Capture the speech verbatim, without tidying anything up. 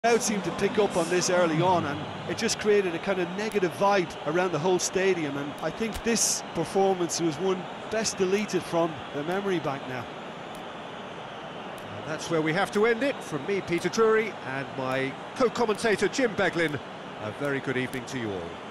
crowd seemed to pick up on this early on, and it just created a kind of negative vibe around the whole stadium, and I think this performance was one best deleted from the memory bank now. And that's where we have to end it. From me, Peter Drury, and my co-commentator Jim Beglin, a very good evening to you all.